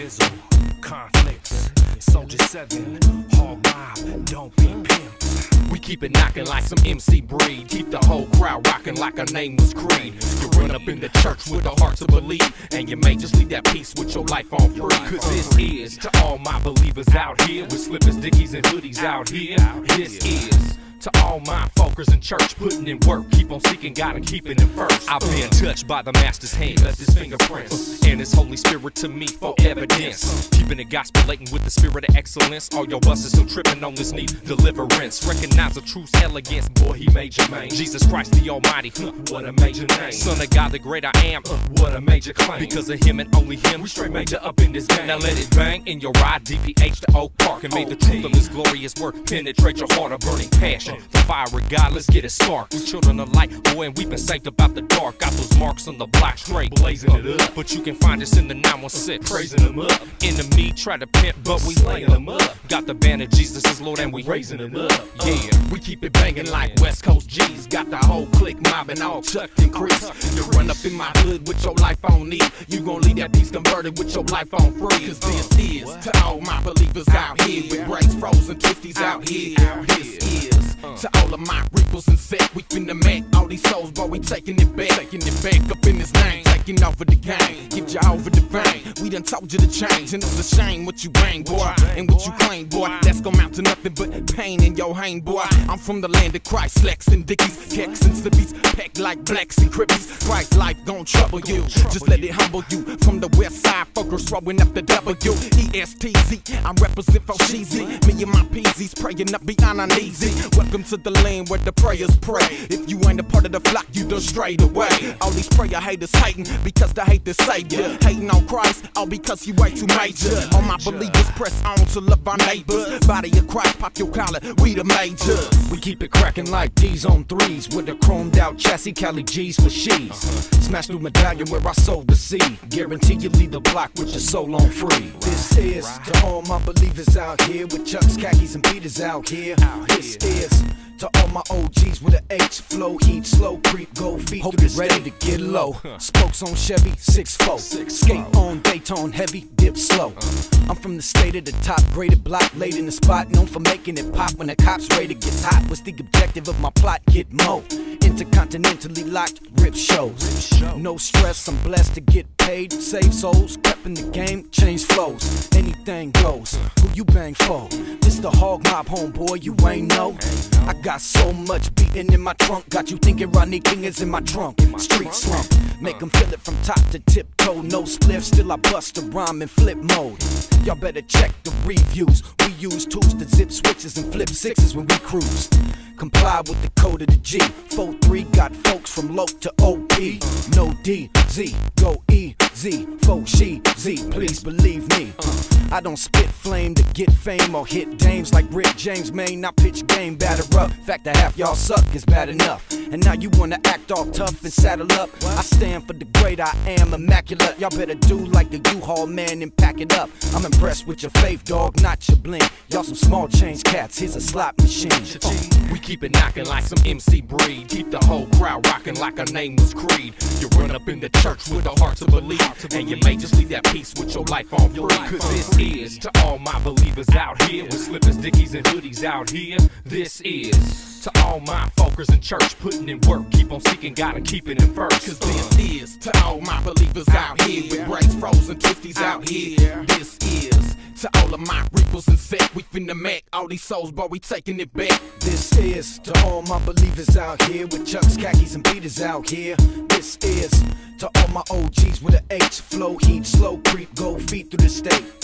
Bizzle, conflicts, Soldier 7, hog mob, don't be pimps. We keep it knocking like some MC breed. Keep the whole crowd rocking like our name was Creed. You run up in the church with a heart to believe, and you may just leave that piece with your life on free. Cause this is to all my believers out here with slippers, dickies, and hoodies out here. This is to all my folkers in church putting in work. Keep on seeking God and keeping Him first. I've been touched by the Master's hand, left His fingerprints and His Holy Spirit to me for evidence. Keeping it gospelating with the spirit of excellence. All your buses still tripping on this need deliverance. Recognize the truth's elegance, boy, He made your man. Jesus Christ the Almighty, what a major name. Son of God the great I am, what a major claim. Because of Him and only Him, we straight major up in this game. Now let it bang in your ride, DPH to Oak Park, and may the truth of His glorious word penetrate your heart, a burning passion. The fire of God, let's get it sparked. We children of light, boy, and we've been saved about the dark. Got those marks on the block, straight blazing it up. But you can find us in the 916, praising Him up. Enemy try to pimp, but we slaying them up. Got the banner, Jesus is Lord, and we raising Him up. Yeah, we keep it banging like West Coast G's. Got the whole clique mobbing all tucked and creased. You run up in my hood with your life on need. You gon' leave that piece converted with your life on free. Cause this is to all my believers out here with braids frozen, twisties out here. This is to all of my reapers and set. We finna make all these souls, but we taking it back up in His name, taking over the game, get you over the vein. We done told you to change, and it's a shame what you bang, boy, and what you claim, boy. That's gon' mount to nothing but pain in your hang, boy. I'm from the land of Christ, Slacks and Dickies, kecks and slippies, packed like blacks and crippies. Christ's life gon' trouble you, just let it humble you. From the west side, fuckers throwing up the W-E-S-T-Z. I represent for Sheezy, me and my peasies praying up beyond our knees. Welcome to the land where the prayers pray. If you ain't a part of the flock, you done strayed away. All these prayer haters hating because they hate the Savior. Hating on Christ, all because He way too major. All my believers press on to love our neighbors. Body of Christ, pop your collar, we the majors. We keep it cracking like D's on threes with a chromed out chassis, Cali G's for she's. Smash through medallion where I sold the seed. Guarantee you leave the block with your soul on free. This is to all my believers out here with Chucks, khakis, and beaters out here. This is to all my OGs with an H flow, heat, slow, creep, go feet. Hope you're ready to get low. Spokes on Chevy, 6'4". Skate on Dayton, heavy, dip slow. I'm from the state of the top, graded block, laid in the spot, known for making it pop when the cops rated gets hot. What's the objective of my plot? Get mo. Intercontinentally locked, rip shows. No stress, I'm blessed to get paid, save souls, step in the game, change flows. Anything goes. Who you bang for? This the hog mob, homeboy, you ain't know. I got so much beating in my trunk, got you thinking Rodney King is in my trunk. Street slump, make them feel it from top to tiptoe. No spliff, still I bust a rhyme in flip mode. Y'all better check the reviews. We use tools to zip switches and flip sixes when we cruise. Comply with the code of the G. 4-3 got folks from low to OP. No D, Z, go E-Z. 4-She, Z, please believe me. I don't spit flame to get fame or hit dames like Rick James, man. I pitch game, batter up. Fact that half y'all suck is bad enough. And now you wanna act all tough and saddle up. I stand for the great I am, immaculate. Y'all better do like the U-Haul man and pack it up. I'm impressed with your faith, dog, not your bling. Y'all some small change cats, here's a slot machine. We keep it knocking like some MC breed. Keep the whole crowd rocking like our name was Creed. You run up in the church with a heart to believe, and you may just leave that piece with your life on free. Cause this is to all my believers out here with slippers, dickies, and hoodies out here. This is to all my folkers in church putting in work. Keep on seeking God and keeping Him first. Cause this is to all my believers out here with braids frozen, twisties out here. This is to all of my reapers and set. We finna make all these souls, but we taking it back. This is to all my believers out here with Chucks, khakis, and beaters out here. This is to all my OGs with an H flow, heat, slow, creep, go feet through the state.